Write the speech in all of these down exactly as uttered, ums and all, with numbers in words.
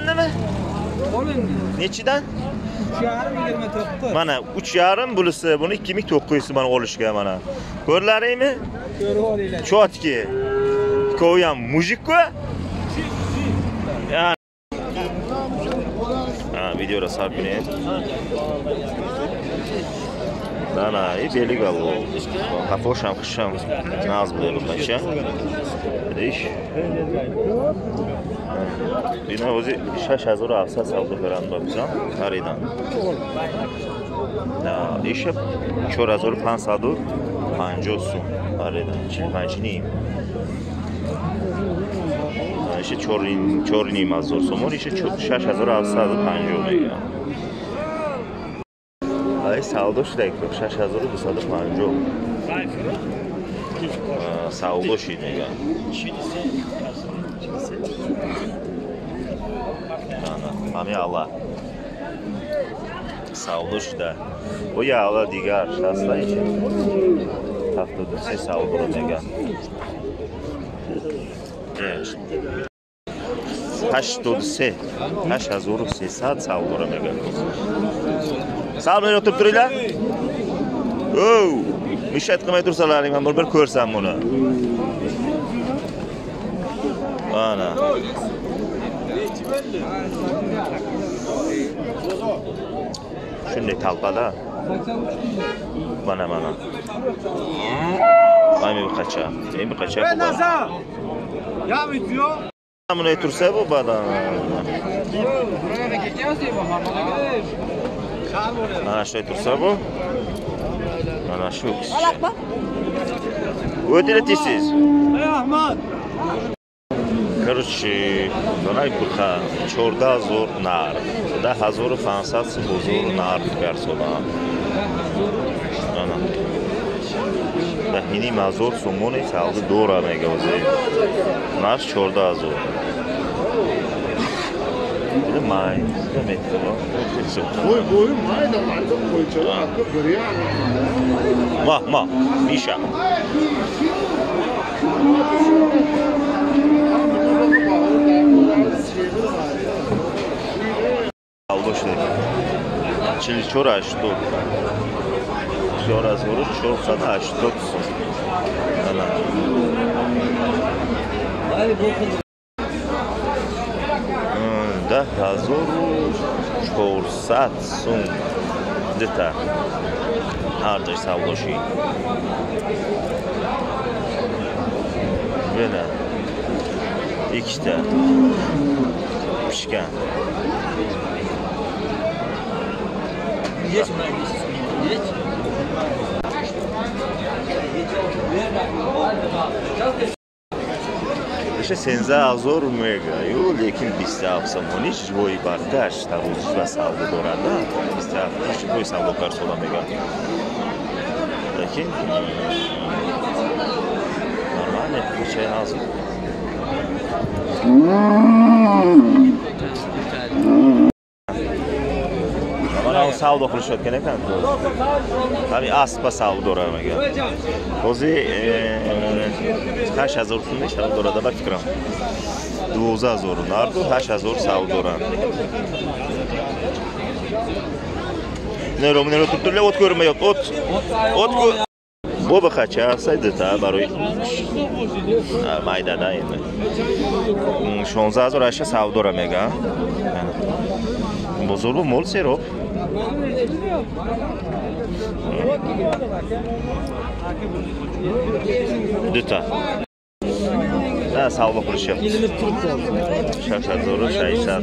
olindimi? Olindi. Nechidan? uch yarim yigirma to'qqiz. Mana uch yarim bulisi, buni ikki ming to'qqiz yuz mana olishga mana. Ko'rlaringmi? Ko'rib olinglar. Chotki. Ikkovi ham mujik-ku. Ya. Ha, videoda sarpini. Dana, i beli galo. Kafosham, qisham. Naz bo'lib qancha. Dish. Bina o'zi shash hazor afsas savdo beranda bizam xaridan. Na, ish چهار هزار و پانصد و پنجاه سوم. خریدم. چی پنج نیم. ایش چهار چهار نیم هزار سوم. ایش شش هزار و هفتصد و پنجاه میگم. ای سعودی شده که شش هزار و دویست و پنجاه. سعودی شده میگم. نه، همین الله. سعودی شده. و یا الله دیگر شصت هفتاد و سه سعودی رو میگم. هشتاد و سه هشت هزار و سیصد سعودی رو میگم. سلام میرم تو بتریله؟ او میشه تقمه درسالاری من بربر کورسم منو. آنا. Şimdi talpada bana bana ay bir kaça iyi bir kaça bu bana ya bitiyor bunu etursa bu bana ana şu etursa bu ana şu ödeletisiz Ahmet короче донай буха чорда зор нар да ҳазор و пансад бузур нар гарсода ана да ҳини мазор сумони салди дора мегавзе наш чорда ҳазор ида май да метро ой ой май да май да койча акка грия ма ма миша چهل چهار هشتاد چهار هزار و چهارصد و هشتاد ده هزار و چهارصد سوم دیتا هر جای سواشی بله ikide pişken geç mi geç işte senza azor mega yo lekin بیست و هفت سومونی جوی برداشت ترویج و سعودی دارنده بیست و هفت جوی سعودی سودا mega lekin normale bir şey lazım mana savdo qilishayotgan ekan. Tabii aspa savdo ramaga. O'zi هشت هزار so'm savdo rada bak fikrim. دوازده هزار nardo هشت هزار savdo ran. Nero nero tutturlar ot ko'rmayapti. Ot. Ot bu bir qacha asaydi ta baroy. Maydada endi. شانزده هزار هشت savdo ramaga. Bozor bu mol serop. Düta. Ha savdo qilishyapti. شش هزار و ششصد.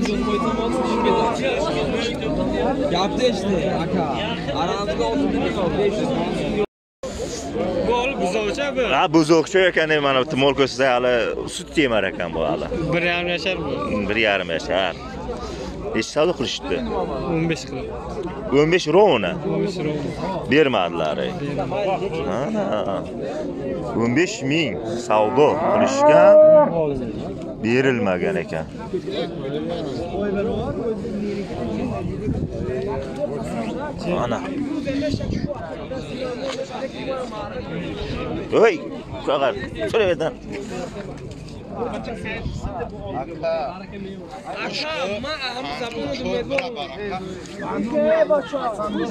Gapda işte aka. Aramizda olsun. Gol buzoqcha bu. Ha buzoqcha ekan mana mol ko'rsa hali sut yemar ekan bu hali. bir yarim yashar bu. bir yarim yashar. Necha savdo qilishdi? o'n besh qilib. o'n besh rona. o'n besh rona. Bermadilar. Ha. o'n besh ming savdo qilishgan berilmagan ekan. Ana. Oy, qaqar. So'raverdan. Aka, ma aham sabunu dumezor. Ke bacha.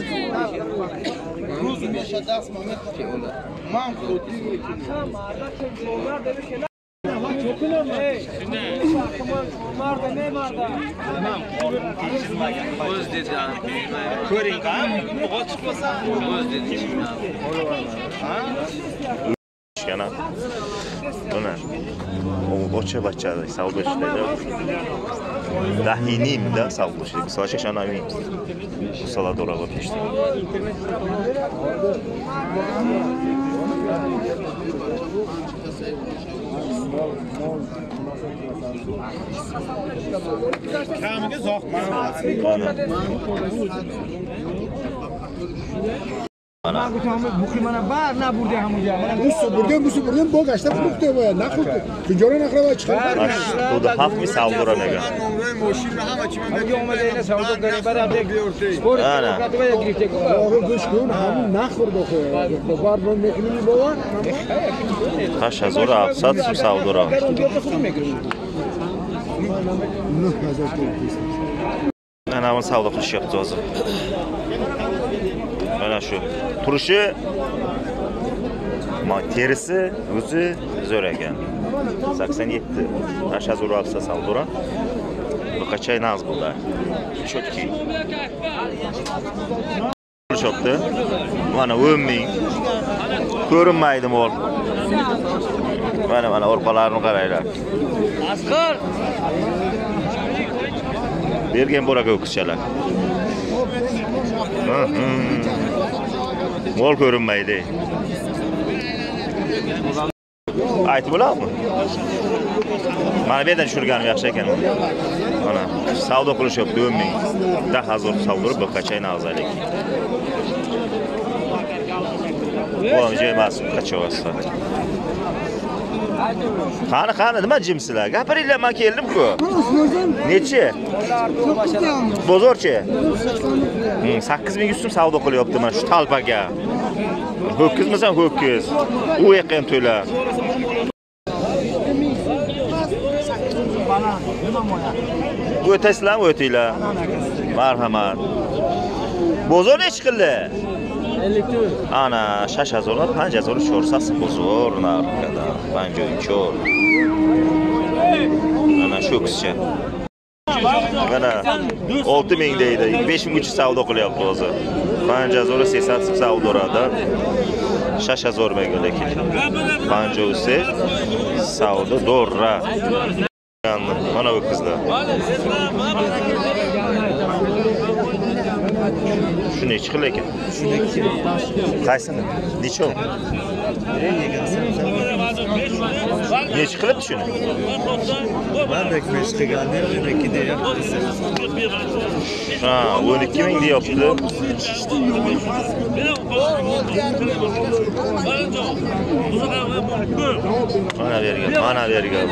Ruz meşe dast mamet ki ola. Man koti. Aka marda ke dolar demiş ki çokun mu? Hey. Marda ne marda? Tamam. Öz dedi. Ko'ring ha, bugun chiqmasa, öz dedi. Ha? Yana. Buna. O ocha bachada savdo ishlaydi. Dahinim da savdo ishlaydi. Socha shanaviy. Saladora o'tishdi. Kamiga zoq Mana bu tamam bu mana bar na burada hamuja. Bu buradan bu buradan bu kaçta frukt diyor ya. Ne frukt? Fincanın akraba çıkar. Bu da hafif savdora nega. Hangi olmadı yine savdo garibar adı spor katmaya girecek. Oğlum kuş gün hamı ne kurdu koyuyor. Var bunun mekini baba. Kaç hazır afsat şu savdora. Ana bu savdo qilish yaptı hozir. Mana shu. Turishi ma terisi o'zi zo'r ekan. sakson yetti. Nasha zo'r olsa savdora. Bu qancha naz bo'ldi. Chotki. Chotdi. Mana o'n ming. Ko'rinmaydi mol. Mana mana orqalarini qaranglar. Asqar. Bergan bo'raga o'qishchalar. Mol ko'rinmaydi. Aytib bo'ladimi? Mana bu yerdan tushirganim yaxshi ekan. Mana savdo qilishyapti o'n ming. Da hazır savdo bir qancha navzalik. Bu joy emas, qancha bo'lsa. Qani qani nima jimsizlar? Gapiringlar, men keldim-ku. Nechi? Bozorchi. sakkiz ming so'm savdo qilyapti mana shu talpaga. Ho'kizmisan ho'kiz? U yoqqa ham to'la. O'tasizlarmi o'tinglar? Marhamat. Bozor nech qildi? ellik to'rt. Ana shash hazorlar panj hazor cho'rsasi bozor narxida. panj cho'r. Ana shu qizcha. Mana olti ming deydi. besh ming uch savdo qilyapti hozir. panj hazor sekson savdolarda. shash hazor mega lekin. panj savdo dorra. Mana bu qizlar. Shuni chiqil ekan. Qaysini? Necha? Necha qilibdi shuni? Ben bekleş qilganlar o'n ikki deyapti. Ha, o'n ikki ming deyapti. Mana bergan, mana bergan.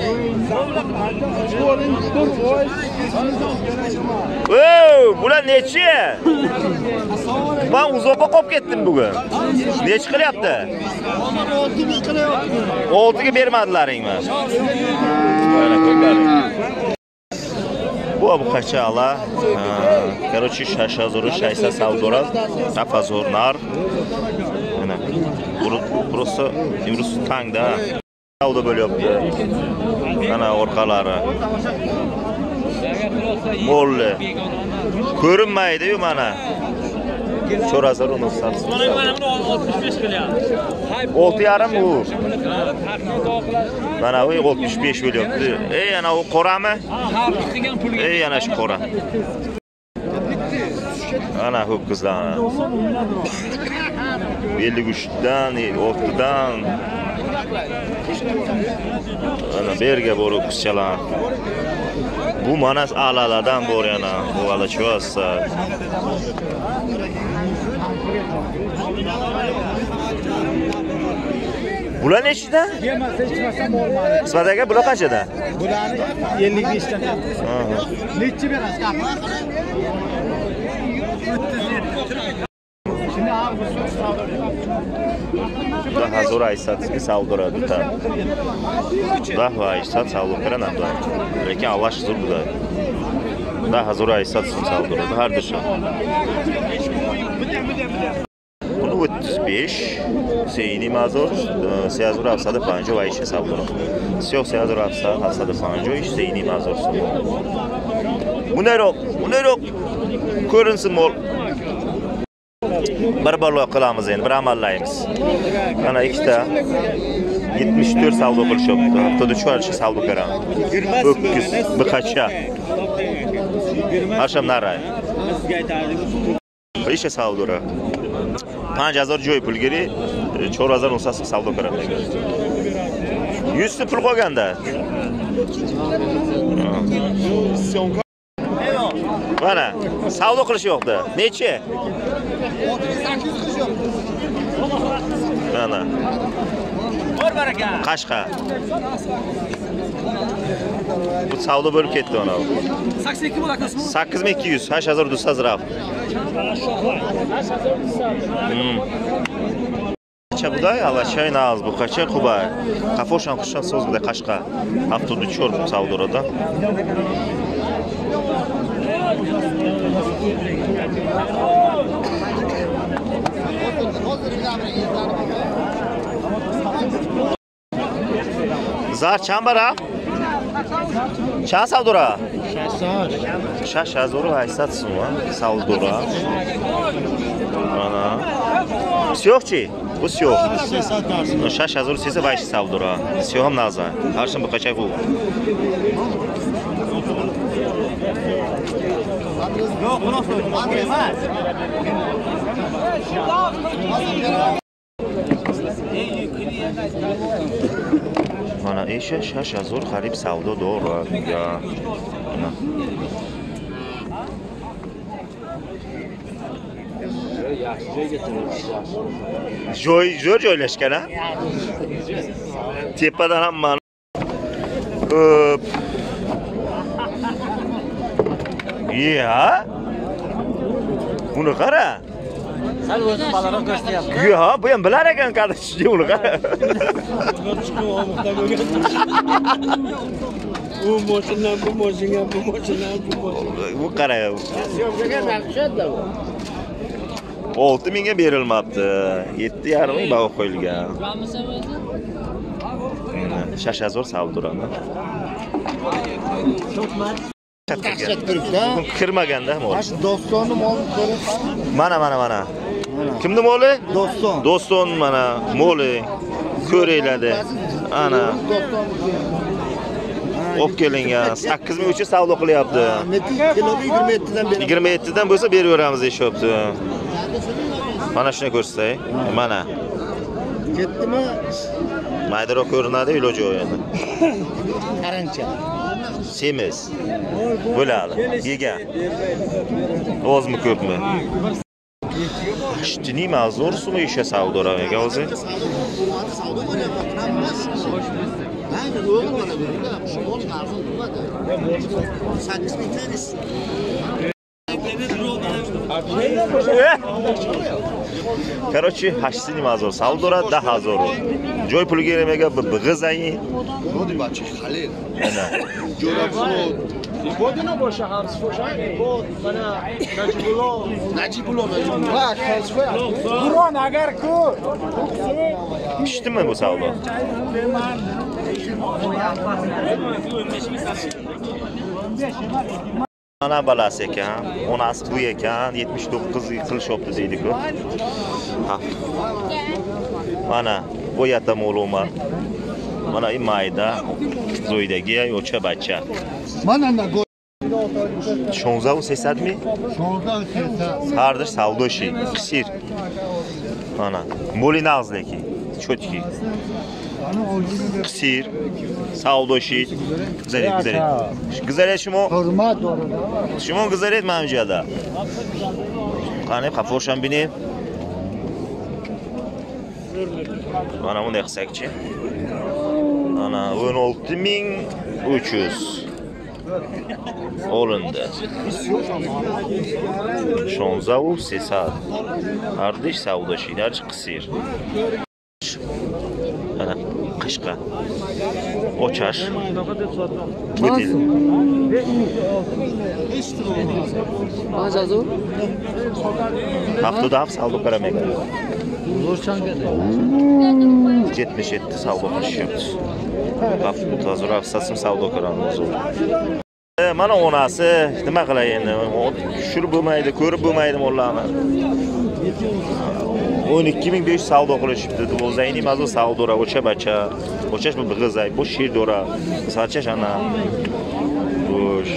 Voy, bular necha? Ben uzoqqa qolib ketdim bugun. Necha qilyapti? olti ming qilyapti. olti ga bermadilaringmi? Mana ko'plaring. Bu bu qancha ala? Короче, shash hazor shaysa savdora, tafazor nar. Mana просто imrus tangda savdo bo'lyapti. Mana orqalari. Molle. Ko'rinmaydi-yu mana. Cho'razor uni sarsi. oltmish besh qilyapti. olti yarim u. Mana u oltmish besh bo'lyapti. Ey, ana u qorami? Ey, ana shu qora. Ana ho'kizlar. ellik uchdan, oltidan. Ana berga bor ho'kizchalar. Bu mana alalardan bor yana. Bu ala cho'sa. Bular nechida? Ismataga bular qanchada? Bularni ellik besh dan. Nechi berasiz? Shuni ham Da hazır aysat savdura duta. Da aysat savdura namda. Lekin Allah şuzur bu da. Da hazır aysat savdura da her dışa. Bunu otuz beş seyini mazur siyazur afsada panjo ve işe savdura. Siyok siyazur afsada afsada panjo iş seyini mazur. Bu ne yok? Bu ne yok? Ko'rinsin mol. Bir balo qilamiz endi, bir amallaymiz. Mana ikkita yetmish to'rt savdo qilishyapti. Haftada uch marta savdo qilamiz. O'kkiz, biqacha. Hasham naray. Sizga aytardik. Qilishsa savdora. besh ming joy pul kerak, to'rt ming o'nsasi savdo qilamiz. yuz ta pul qolganda. Mana savdo qilish yo'qdi. Necha? sakkiz yuz qilish yo'q. Mana. Bor baraka. Qashqa. Bu savdo bo'lib ketdi ona. sakkiz ming ikki bo'lakasizmi? sakkiz ming ikki yuz, besh ming to'rt yuz raf. Qacha buday, alashay naz bu qacha qubay. Qafoshan qushan so'z buday Qashqa. Haftada cho'r savdoda. Zar chambara? Çan savdura? Şaş hazır haysat suma savdura. Ana. Siyokçi? Bu siyok. Şaş hazır size baş savdura. Siyokam naza. Karşım bu kaçak bu. Yok, bunu söyleyeyim. Mana esha shash hazır xarib savdo dora ya. Joy joy joylashgan ha? Tepadan ham mana ko'p. Ya. Buni qara. Sen o'zi balaroq ko'rsatyapti. Yo, bu ham bilar ekan qadashni uni qara. Bu mashina, bu mashina, bu mashina, bu mashina. Bu qara. Syomkaga naqshadda bu. olti mingga berilmabdi. yetti yarim ming baho qo'yilgan. shash hazır savdurani. Kirmaganda mol. Dostonni molni ko'rasan? Mana mana mana. Kimni moli? Doston. Doston mana moli ko'rayladi. Ana. Op kelingan sakkiz ming uch yuz savdo qilyapti. Kiloga yigirma yetti dan beramiz. yigirma yetti dan bo'lsa beraveramiz deyapti. Mana shuni ko'rsatay. Mana. Ketdimi? Maydaroq ko'rinadi iloji yo'q endi. Qarancha. Semiz. Bo'ladi. Yegan. Ozmi ko'pmi? Shtini mazur sumi isha savdoraga o'zi. Savdo bo'lyapti. Mayli, o'g'il mana berdi. Shimol qarzon turadi. sakkiz ming tanish. Короче, hashsini mazur savdora da hazır. Joy pul gelmega big'izayi. Rodi bachi Halil. Ana. Jo'rabud. Bodina boshqa harf boshqa. Bod mana Najibullo. Najibullo Najibullo. Ha, kasfa. Buron agar ku. Pishdimi bu savdo? Ana balasi ekan, onasi bu ekan, yetmish to'qqiz qilishopti deydi-ku. Ha. Mana bu yerda ma'lumot. Mana imayda zo'ydagi yo'cha bacha. Mana na go. shonzda u sesad mi? shonzda u sesad. Hardir savdoshi, qisir. Mana, moli nag'zleki, chotki. Qisir, savdoshi, güzel, güzel. Güzel şumo. Hurmat doğru. Şumo güzel et mavjada. Qani qafosham bini. Mana bunday qilsakchi. Ana o'n olti ming uch yuz. olindi. شانزده و سیصد. Ardish savdoshi darch qisir. Ana qishqa. Ochash. Butil. Qanchazu? Haftada haf savdo qaramaydi. yetmish yetti savdo qilishyapti. Haftada zo'r hafsasini savdo qilamiz. Mana onasi nima qilay endi? Tushirib bo'lmaydi, ko'rib bo'lmaydi mollarni. o'n ikki ming besh yuz savdo qilishibdi. Dvozayni mazo savdora, o'cha bacha. O'chash bu big'izay, bu shirdora. Sachash ana. Bo'sh.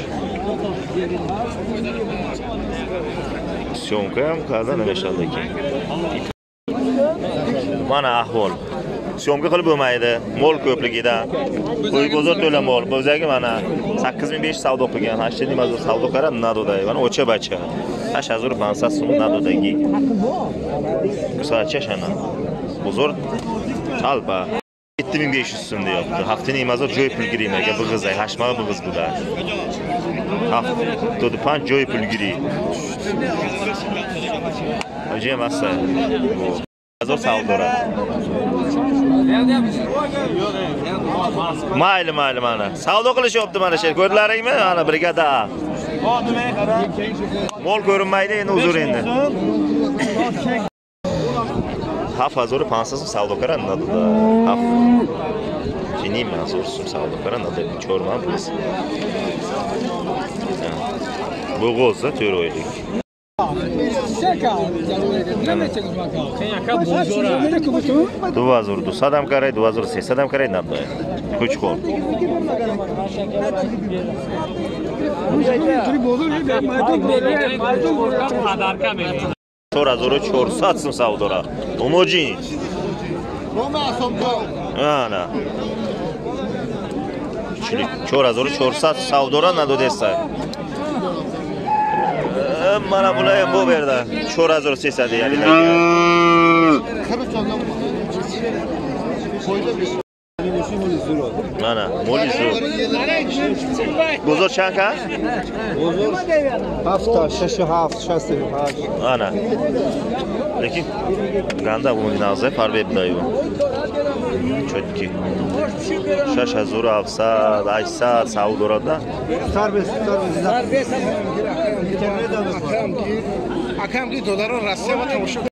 Syomka ham qada nima ishlaydi ekan. Mana ahvol. Syomka qilib bo'lmaydi. Mol ko'pligidan. Qo'y bozor to'la mol. Bo'zagi mana sakkiz ming besh yuz savdo qilgan. Hashini mazo savdo qarab nadoday. Mana o'cha bacha. هشت هزار و پانصد سوم ندادگی. مثلا چه شنا؟ بزرگ چالبا. yetti ming besh yuz so'm deyapti. Haftaning nimasi joy pul girmayga big'izay, hashta ming big'iz bular. Haftada panch joy pul giri. Ajay masa. Hazır savdora. Mayli mayli mana. Savdo qilishyapti mana shu. Ko'rlaringmi? Mana brigada. Mol ko'rinmaydi endi uzr endi. هفت هزار و پانصد savdo qaran نداده. هفت. Çin'im ben sorsum savdo qaran نداده. Çorman pulisi. Bu qo'zza to'rt oylik. دو هزار و دویست هم کرای دو هزار و سیصد هم کرای نداره. کوچ خور. چهار هزار و چهارصد سم savdora. Homogeni. Ana. چهار هزار و چهارصد savdora نداده است. Mana bular bu berdi. چهار هزار و سیصد ya'ni. Mana, molizu. Bozor chanka? Bozor hafta, شش و هفت، شصت و هشت. Ana. Lekin ganda bu nazar farbe bidayu. Chotki. شش هزار و هفتصد، هشتصد savdorada. Serbest, serbest. Serbest. Akam ki dolar rastya va